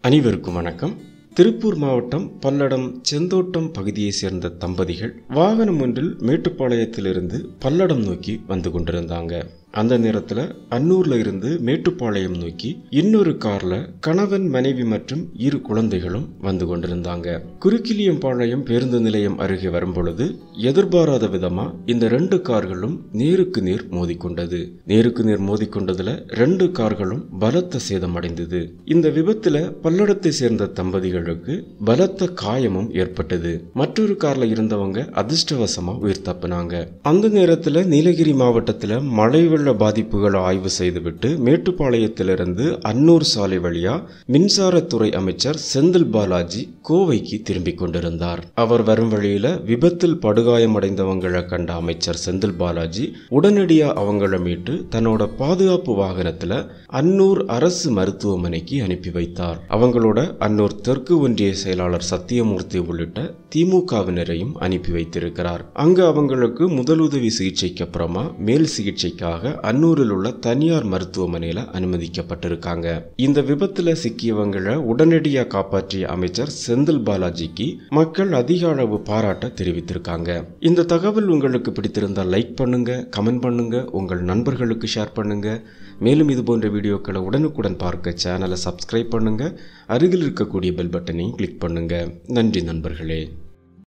அனைவருக்கும் வணக்கம். திருப்பூர் மாவட்டம் பல்லடம் செந்தோட்டம் பகுதியைச் சேர்ந்த தம்பதிகள் வாகனம் ஒன்றில் மேட்டுப்பாளையத்திலிருந்து பல்லடம் நோக்கி வந்து கொண்டிருந்தாங்க. அந்த நேரத்தில் அன்னூர்ல இருந்து மேட்டுப்பாளையம் நோக்கி இன்னொரு கார்ல கணவன் மனைவி மற்றும் 2 குழந்தைகளும் வந்து கொண்டிருந்தாங்க. குறுக்கிலியம்பாளையம் பேருந்து நிலையம் அருகே வரும்பொழுது எதிர்பாராத விதமா இந்த 2 கார்களும் நேருக்கு நேர் மோதிக்கொண்டது. நேருக்கு நேர் மோதிக்கொண்டதுல 2 கார்களும் பலத்த சேதம் அடைந்தது. இந்த விபத்துல பல்லடத்தை சேர்ந்த தம்பதிகளுக்கு பலத்த காயமும் ஏற்பட்டது. மற்றொரு கார்ல இருந்தவங்க அதிர்ஷ்டவசமா உயிர் தப்பினாங்க. அந்த நேரத்துல நீலகிரி மாவட்டத்துல மழை பாதிப்புகளை ஆய்வு செய்துவிட்டு மேட்டுப்பாளையத்திலிருந்து அன்னூர் சாலை வழியா மின்சாரத்துறை அமைச்சர் செந்தில் பாலாஜி கோவைக்கு திரும்பிக் கொண்டிருந்தார். அவர் வரும் வழியில விபத்தில் படுகாயமடைந்தவங்களை கண்ட அமைச்சர் செந்தில் பாலாஜி உடனடியா அவங்கள மீட்டு தன்னோட பாதுகாப்பு வாகனத்துல அன்னூர் அரசு மருத்துவமனைக்கு அனுப்பி வைத்தார். அவங்களோட அன்னூர் தெற்கு ஒன்றிய செயலாளர் சத்தியமூர்த்தி உள்ளிட்ட திமுகவினரையும் அனுப்பி வைத்திருக்கிறார். அங்க அவங்களுக்கு முதலுதவி சிகிச்சைக்கு அப்புறமா மேல் சிகிச்சைக்காக அன்னூரில் உள்ள தனியார் மருத்துவமனையில அனுமதிக்கப்பட்டிருக்காங்க. இந்த விபத்துல சிக்கியவங்களை உடனடியா காப்பாற்றிய அமைச்சர் செந்தில் பாலாஜிக்கு மக்கள் அதிக அளவு பாராட்ட தெரிவித்திருக்காங்க. இந்த தகவல் உங்களுக்கு பிடித்திருந்தால் லைக் பண்ணுங்க, கமெண்ட் பண்ணுங்க, உங்கள் நண்பர்களுக்கு ஷேர் பண்ணுங்க. மேலும் இது போன்ற வீடியோக்களை உடனுக்குடன் பார்க்க சேனலை சப்ஸ்கிரைப் பண்ணுங்க. அருகில் இருக்கக்கூடிய பெல் பட்டனையும் கிளிக் பண்ணுங்க. நன்றி நண்பர்களே.